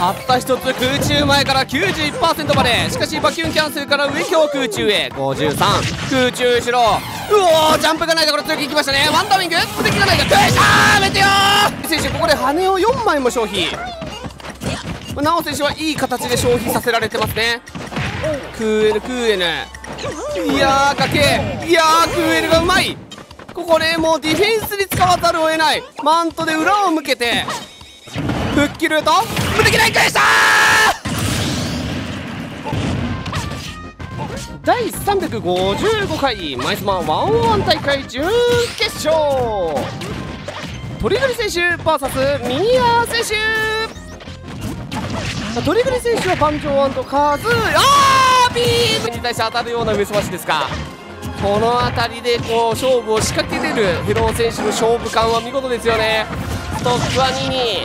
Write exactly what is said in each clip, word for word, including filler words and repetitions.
たった一つ空中前から きゅうじゅういちパーセント まで。しかしバキュンキャンセルから上強空中へごじゅうさん、空中後ろ、うおージャンプがないところ強気いきましたね。ワンダーウィング無敵がないか、クエシャーメテオー選手ここで羽をよんまいも消費。なお選手はいい形で消費させられてますね。クーエルクーエル、いやーかけ、いやークーエルがうまい。ここでもうディフェンスに使わざるを得ない。マントで裏を向けて復帰ルート無敵ライクでした。だいさんびゃくごじゅうごかいマイスマワンオンワン大会準決勝、トリグリ選手 ブイエス ミーア選手。トリグリ選手は盤上&カズー、あービームに対して当たるような上すばしですか。この辺りでこう勝負を仕掛けれるヘロー選手の勝負感は見事ですよね。ストップはにに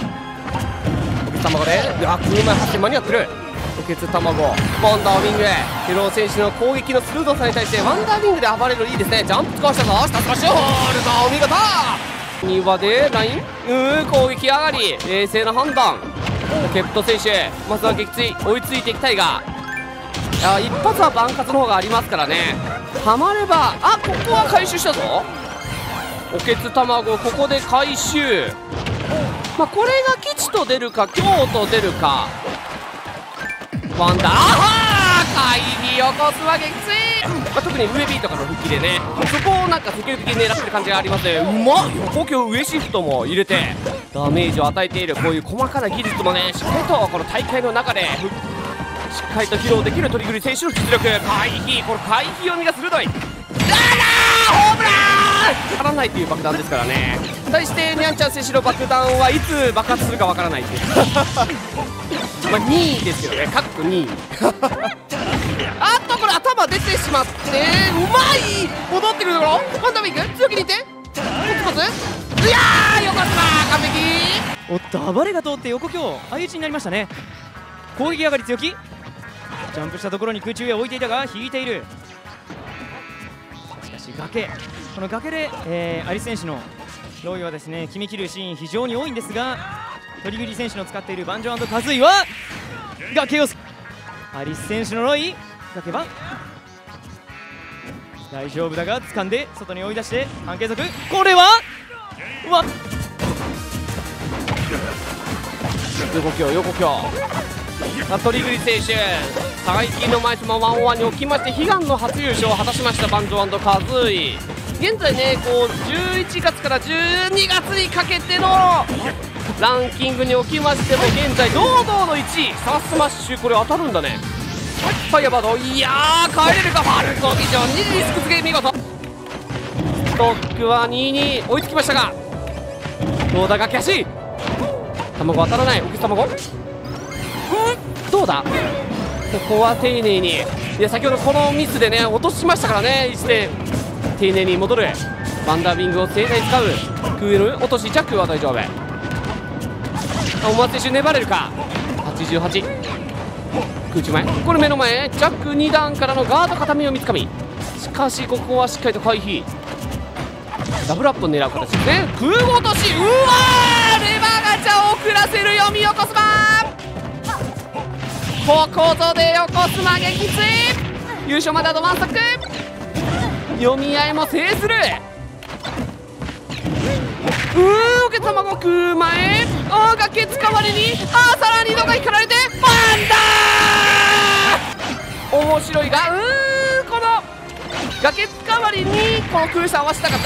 卵で、いや車発生間に合ってる。補欠卵ワンダーウィング、ヘロー選手の攻撃の鋭さに対してワンダーウィングで暴れる、いいですね。ジャンプ使わしたぞ、下スラッシュホールドお見事。庭でラインうー攻撃上がり、冷静な判断。ケプト選手まずは撃墜追いついていきたいが、いや一発は万活の方がありますからね。はまれば、あここは回収したぞ。補欠卵ここで回収。まあこれが吉と出るか京と出るか。ワンダーあー回避横スマ撃墜、まあ、特に上 B とかの復帰でね、そこをなんか積極的に狙ってる感じがありますね。うまっ、横強上シフトも入れてダメージを与えている。こういう細かな技術もねしっかりとこの大会の中でしっかりと披露できるトリグリ選手の実力。回避、この回避読みが鋭い。あらーホームラン当たらないっていう爆弾ですからね。対してニャンちゃん選手の爆弾はいつ爆発するかわからないっていうまあにいですけどね、かっこにいあっとこれ頭出てしまって、うまい戻ってくるところ、ワンダーウィング強気にいってポツポツ、いやー横綱完璧。 おっと暴れが通って横強相打ちになりましたね。攻撃上がり強気、ジャンプしたところに空中へ置いていたが引いている。しかし崖、この崖で、えー、アリス選手のロイはですね決めきるシーン非常に多いんですが、トリグリ選手の使っているバンジョ&カズイは崖をアリス選手のロイ崖は大丈夫だが掴んで外に追い出して半継続、これはうわっ横強横強、トリグリ選手最近のマイスマワンオンワンにおきまして悲願の初優勝を果たしましたバンジョ&カズイ。現在ねこうじゅういちがつからじゅうにがつにかけてのランキングにおきましても現在堂々のいちい、サスマッシュこれ当たるんだね。ファイアバード、いやー帰れるか、ファルコビジョンにリスク付け見事。ストックはにに追いつきましたが、どうだ崖足卵当たらない。おけ卵、うんどうだ、ここは丁寧に、いや先ほどこのミスでね落としましたからね。いちてん丁寧に戻る。ワンダーウィングを盛大に使う。クール落とし、ジャックは大丈夫。お松選手粘れるか。はちじゅうはち空中前、これ目の前ジャックに段からのガード固めを見つかみ、しかしここはしっかりと回避、ダブルアップを狙う形ですね。空落とし、うわーレバーガチャを遅らせる読み横スマ、ここぞで横スマ撃墜、優勝まであとワンサック、読み合いも制する。うー受け卵食う前、あー崖つかまりに、あーさらに度が引かられてバンダー面白いが、うーこの崖つかまりにこの空射合わせたかった。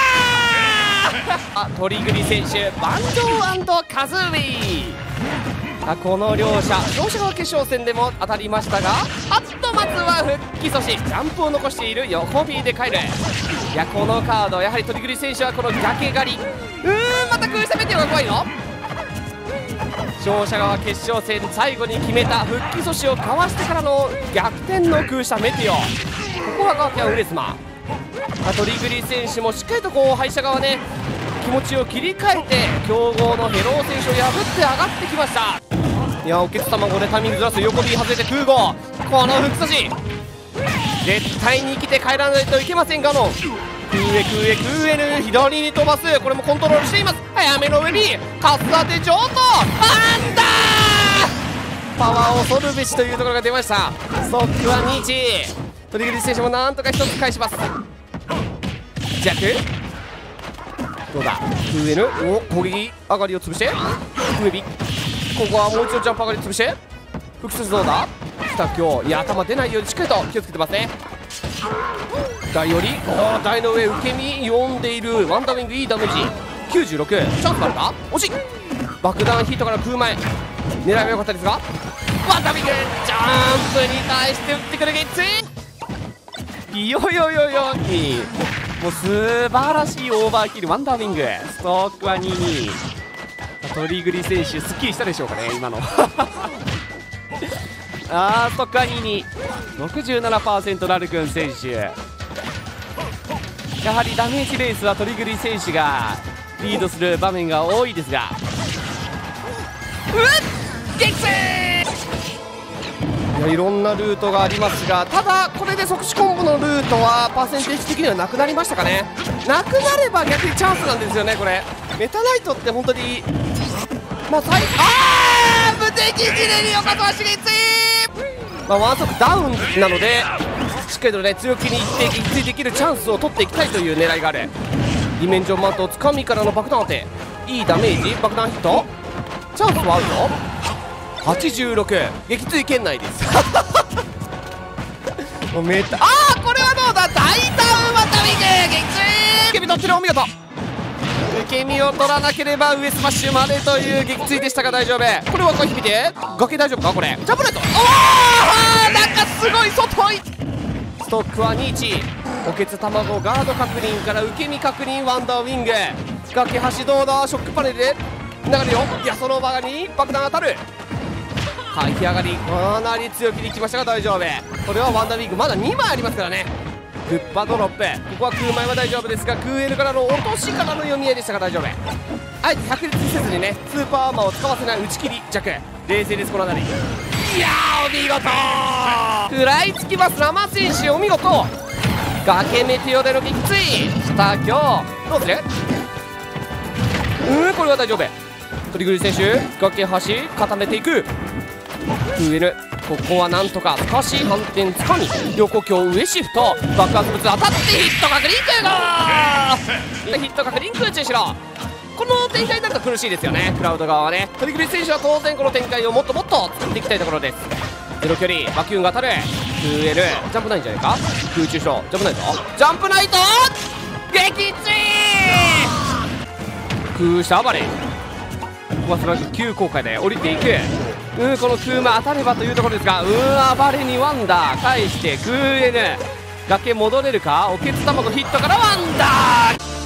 あーあトリグリ選手バンジョー&カズーイ、あこの両者両者が決勝戦でも当たりましたが、あっとまずは復帰阻止、ジャンプを残している横 B で帰る。いやこのカードやはりトリグリ選手はこの崖狩り、うーんまた空射メテオが怖いの。勝者側決勝戦最後に決めた復帰阻止をかわしてからの逆転の空射メテオ、ここはガーキャンウレスマ、トリグリ選手もしっかりとこう敗者側ね気持ちを切り替えて強豪のヘロー選手を破って上がってきました。いやおけつ卵でタイミングずらす、横 B 外れて空壕、この復帰阻止絶対に生きて帰らないといけませんがの空へ空へ空へぬ左に飛ばす、これもコントロールしています。早めの上にカスタテ上等アンダー恐るべしというところが出ました。ストックはにいち。トリグリ選手もなんとかひとつ返します。弱どうだ、上のお攻撃上がりを潰して上火、ここはもう一度ジャンプ上がり潰して複数どうだ、下強、いや頭出ないようにしっかりと気をつけてますね。台よりお台の上受け身読んでいるワンダーウィング、いいダメージきゅうじゅうろく。チャンスがあるか、惜しい。爆弾ヒットから空前狙いは良かったですが、ワンダーウィングジャンプに対して打ってくるゲッツいよよよよにもう素晴らしいオーバーキルワンダーウィング。ストックはにいに。トリグリ選手すっきりしたでしょうかね今のあーストックはにいに ろくじゅうななパーセント ラルクン選手、やはりダメージレースはトリグリ選手がリードする場面が多いですが、うっ激戦いやいろんなルートがありますが、ただこれで即死コンボのルートはパーセンテージ的にはなくなりましたかね。なくなれば逆にチャンスなんですよね。これメタナイトって本当にまあ最あー無敵ギレリよかとはしげつい、まあ、ワンソクダウンなのでしっかりとね強気にいって撃墜できるチャンスを取っていきたいという狙いがある。ディメンジョンマントをつかみからの爆弾当て、いいダメージ爆弾ヒットチャンスはあるぞ。はちじゅうろく撃墜圏内ですもうメタあーこれはどうだ、大ダウンワンダーウィング撃墜、受け身取ってる、お見事。受け身を取らなければ上スマッシュまでという撃墜でしたが大丈夫。これは回避見て崖大丈夫か、これジャンプレット、おおなんかすごい外い。ストックはにいち。おけつ卵ガード確認から受け身確認ワンダーウィング、崖橋どうだ、ショックパネルで流れるよ、いやその場に爆弾当たる、回避上がりかなり強気にいきましたが大丈夫。これはワンダーウィングまだにまいありますからね。グッパドロップ、ここは空前は大丈夫ですが空 L からの落としからの読み合いでしたが大丈夫。あえて百裂せずにねスーパーアーマーを使わせない打ち切り弱、冷静ですこの辺り。いやーお見事食らいつきますラマ選手、お見事。崖メテオでの撃墜下強どうする、うんこれは大丈夫。トリグリ選手崖端固めていく、上 L ここはなんとか少し反転つかみ横強上シフト爆発物当たってヒット確認空がヒット確認空中しろ。この展開になると苦しいですよねクラウド側はね。トリグリ選手は当然この展開をもっともっと作っていきたいところです。ゼロ距離バキューンが当たる ツーエル ジャンプないんじゃないか、空中ショージャンプないぞ、ジャンプナイト撃墜空下暴れ、ここはスラッシュ急降下で降りていく、うんこの空間当たればというところですが、うん暴れにワンダー返して空 N 崖戻れるか、おけつ卵ヒットからワンダー